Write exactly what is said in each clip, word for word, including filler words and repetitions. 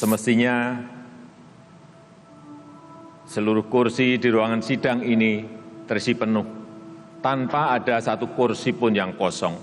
Semestinya seluruh kursi di ruangan sidang ini terisi penuh, tanpa ada satu kursi pun yang kosong.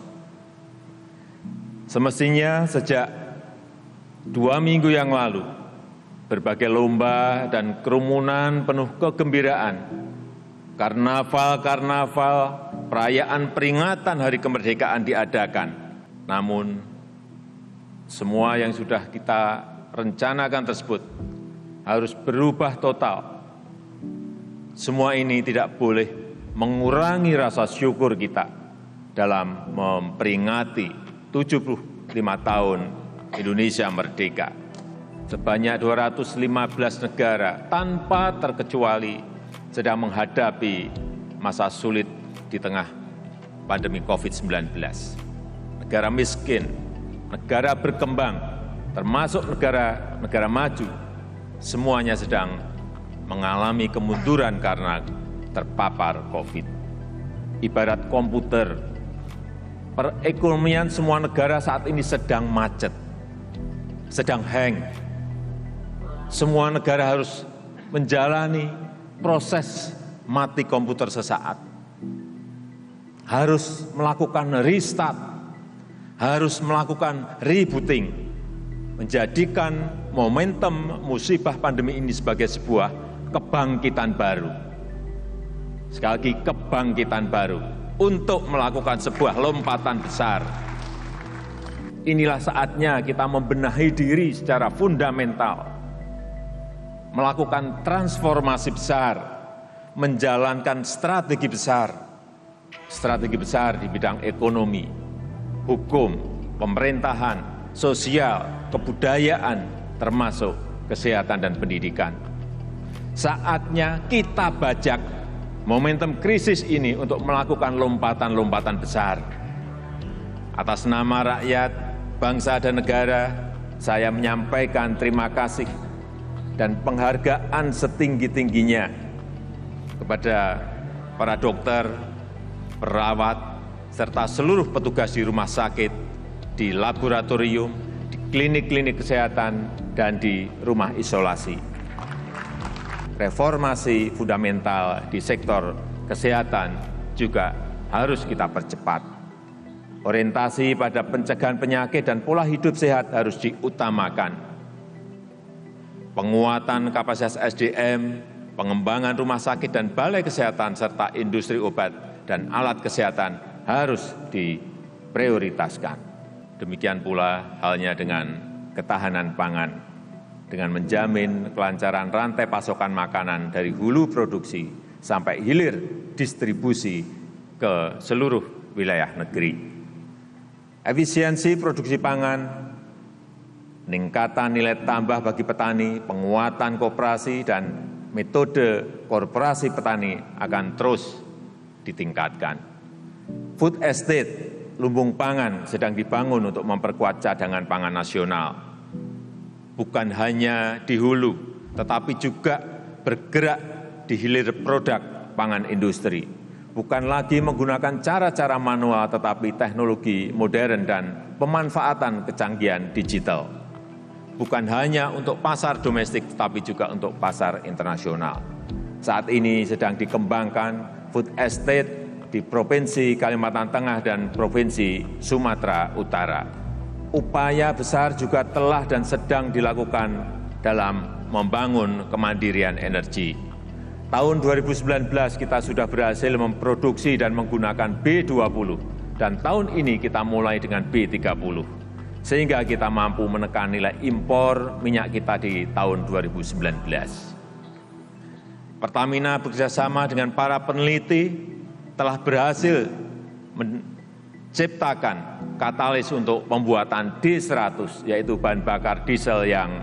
Semestinya sejak dua minggu yang lalu, berbagai lomba dan kerumunan penuh kegembiraan, karnaval-karnaval, perayaan peringatan Hari Kemerdekaan diadakan. Namun, semua yang sudah kita rencanakan tersebut harus berubah total. Semua ini tidak boleh mengurangi rasa syukur kita dalam memperingati tujuh puluh lima tahun Indonesia merdeka. Sebanyak dua ratus lima belas negara tanpa terkecuali sedang menghadapi masa sulit di tengah pandemi COVID sembilan belas. Negara miskin, negara berkembang, termasuk negara-negara maju, semuanya sedang mengalami kemunduran karena terpapar COVID. Ibarat komputer, perekonomian semua negara saat ini sedang macet, sedang hang. Semua negara harus menjalani proses mati komputer sesaat. Harus melakukan restart, harus melakukan rebooting, menjadikan momentum musibah pandemi ini sebagai sebuah kebangkitan baru. Sekali lagi, kebangkitan baru untuk melakukan sebuah lompatan besar. Inilah saatnya kita membenahi diri secara fundamental, melakukan transformasi besar, menjalankan strategi besar, strategi besar di bidang ekonomi, hukum, pemerintahan, sosial, kebudayaan, termasuk kesehatan dan pendidikan. Saatnya kita bajak momentum krisis ini untuk melakukan lompatan-lompatan besar. Atas nama rakyat, bangsa dan negara, saya menyampaikan terima kasih dan penghargaan setinggi-tingginya kepada para dokter, perawat, serta seluruh petugas di rumah sakit, di laboratorium, di klinik-klinik kesehatan, dan di rumah isolasi. Reformasi fundamental di sektor kesehatan juga harus kita percepat. Orientasi pada pencegahan penyakit dan pola hidup sehat harus diutamakan. Penguatan kapasitas S D M, pengembangan rumah sakit dan balai kesehatan, serta industri obat dan alat kesehatan harus diprioritaskan. Demikian pula halnya dengan ketahanan pangan, dengan menjamin kelancaran rantai pasokan makanan dari hulu produksi sampai hilir distribusi ke seluruh wilayah negeri. Efisiensi produksi pangan, peningkatan nilai tambah bagi petani, penguatan koperasi, dan metode korporasi petani akan terus ditingkatkan. Food estate, lumbung pangan sedang dibangun untuk memperkuat cadangan pangan nasional. Bukan hanya di hulu, tetapi juga bergerak di hilir produk pangan industri. Bukan lagi menggunakan cara-cara manual, tetapi teknologi modern dan pemanfaatan kecanggihan digital. Bukan hanya untuk pasar domestik, tetapi juga untuk pasar internasional. Saat ini sedang dikembangkan food estate di Provinsi Kalimantan Tengah dan Provinsi Sumatera Utara. Upaya besar juga telah dan sedang dilakukan dalam membangun kemandirian energi. Tahun dua ribu sembilan belas kita sudah berhasil memproduksi dan menggunakan B dua puluh, dan tahun ini kita mulai dengan B tiga puluh, sehingga kita mampu menekan nilai impor minyak kita di tahun dua ribu sembilan belas. Pertamina bekerjasama dengan para peneliti telah berhasil menciptakan katalis untuk pembuatan D seratus, yaitu bahan bakar diesel yang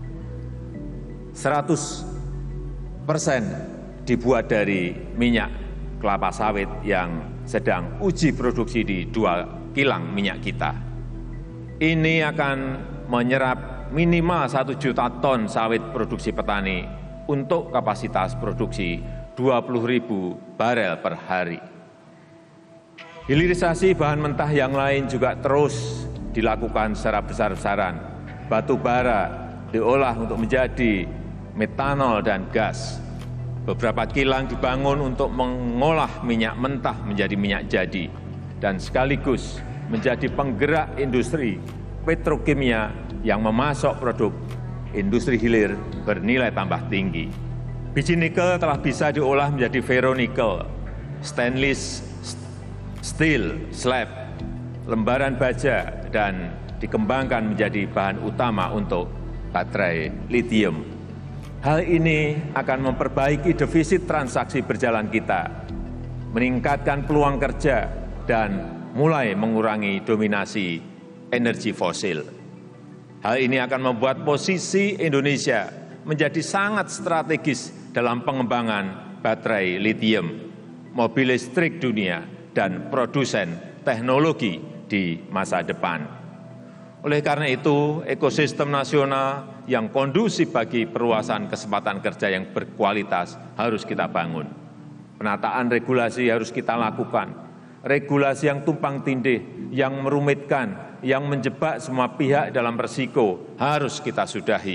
seratus persen dibuat dari minyak kelapa sawit yang sedang uji produksi di dua kilang minyak kita. Ini akan menyerap minimal satu juta ton sawit produksi petani untuk kapasitas produksi dua puluh ribu barel per hari. Hilirisasi bahan mentah yang lain juga terus dilakukan secara besar-besaran. Batu bara, diolah untuk menjadi metanol dan gas. Beberapa kilang dibangun untuk mengolah minyak mentah menjadi minyak jadi dan sekaligus menjadi penggerak industri petrokimia yang memasok produk industri hilir bernilai tambah tinggi. Biji nikel telah bisa diolah menjadi ferronikel, stainless steel, slab, lembaran baja, dan dikembangkan menjadi bahan utama untuk baterai lithium. Hal ini akan memperbaiki defisit transaksi berjalan kita, meningkatkan peluang kerja, dan mulai mengurangi dominasi energi fosil. Hal ini akan membuat posisi Indonesia menjadi sangat strategis dalam pengembangan baterai lithium, mobil listrik dunia, dan produsen teknologi di masa depan. Oleh karena itu, ekosistem nasional yang kondusif bagi perluasan kesempatan kerja yang berkualitas harus kita bangun. Penataan regulasi harus kita lakukan. Regulasi yang tumpang tindih, yang merumitkan, yang menjebak semua pihak dalam resiko harus kita sudahi.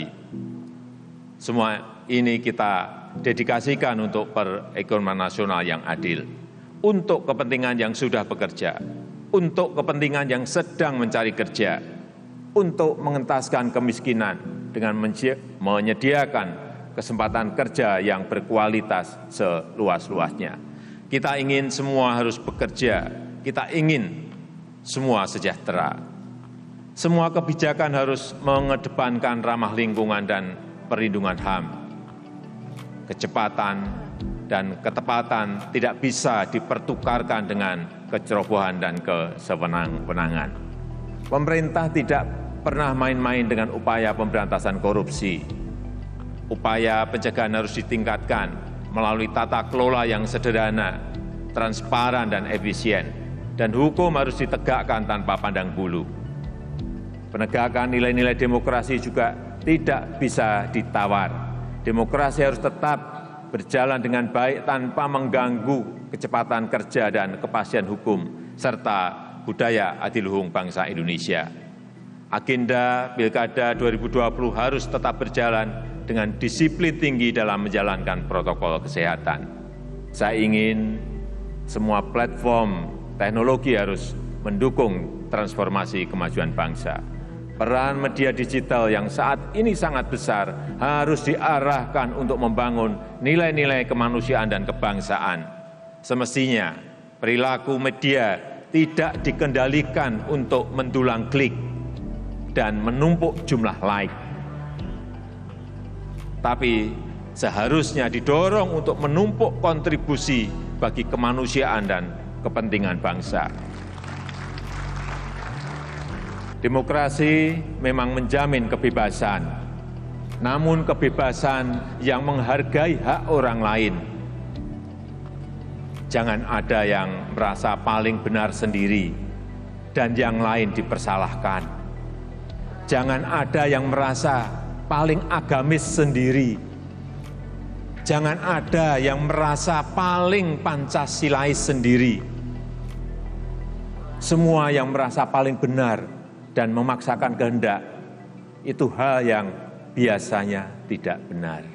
Semua ini kita dedikasikan untuk perekonomian nasional yang adil, untuk kepentingan yang sudah bekerja, untuk kepentingan yang sedang mencari kerja, untuk mengentaskan kemiskinan dengan menyediakan kesempatan kerja yang berkualitas seluas-luasnya. Kita ingin semua harus bekerja, kita ingin semua sejahtera. Semua kebijakan harus mengedepankan ramah lingkungan dan perlindungan H A M. Kecepatan dan ketepatan tidak bisa dipertukarkan dengan kecerobohan dan kesewenang-wenangan. Pemerintah tidak pernah main-main dengan upaya pemberantasan korupsi. Upaya pencegahan harus ditingkatkan melalui tata kelola yang sederhana, transparan, dan efisien, dan hukum harus ditegakkan tanpa pandang bulu. Penegakan nilai-nilai demokrasi juga tidak bisa ditawar. Demokrasi harus tetap berjalan dengan baik tanpa mengganggu kecepatan kerja dan kepastian hukum, serta budaya adiluhung bangsa Indonesia. Agenda Pilkada dua ribu dua puluh harus tetap berjalan dengan disiplin tinggi dalam menjalankan protokol kesehatan. Saya ingin semua platform teknologi harus mendukung transformasi kemajuan bangsa. Peran media digital yang saat ini sangat besar harus diarahkan untuk membangun nilai-nilai kemanusiaan dan kebangsaan. Semestinya perilaku media tidak dikendalikan untuk mendulang klik dan menumpuk jumlah like, tapi seharusnya didorong untuk menumpuk kontribusi bagi kemanusiaan dan kepentingan bangsa. Demokrasi memang menjamin kebebasan, namun kebebasan yang menghargai hak orang lain. Jangan ada yang merasa paling benar sendiri dan yang lain dipersalahkan. Jangan ada yang merasa paling agamis sendiri. Jangan ada yang merasa paling Pancasilais sendiri. Semua yang merasa paling benar dan memaksakan kehendak, itu hal yang biasanya tidak benar.